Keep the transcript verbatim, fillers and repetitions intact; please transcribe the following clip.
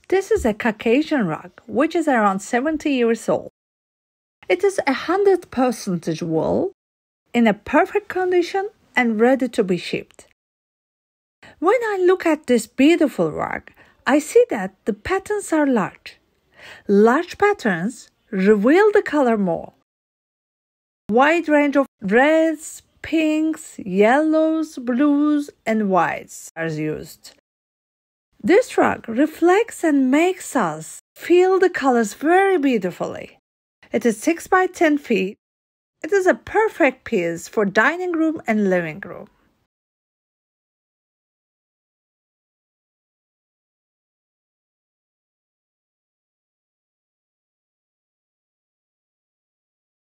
This is a Caucasian rug, which is around seventy years old. It is one hundred percent wool, in a perfect condition and ready to be shipped. When I look at this beautiful rug, I see that the patterns are large. Large patterns reveal the color more. Wide range of reds, pinks, yellows, blues, and whites are used. This rug reflects and makes us feel the colors very beautifully. It is six by ten feet. It is a perfect piece for dining room and living room.